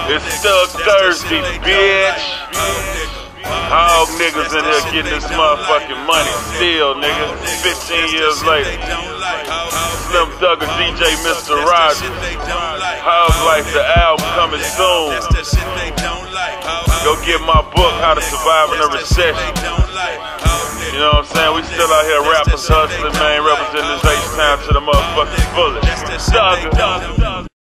It's Thug Thursday, bitch. Hog niggas in here getting this motherfucking money still, nigga. 15 years later. Slim Thugger, DJ Mr. Rogers. Hog Life, the album coming soon. Go get my book, How to Survive in a Recession. You know what I'm saying? We still out here rappers, hustling, man. Representing this H-Town to the motherfucking fullest. Thugger.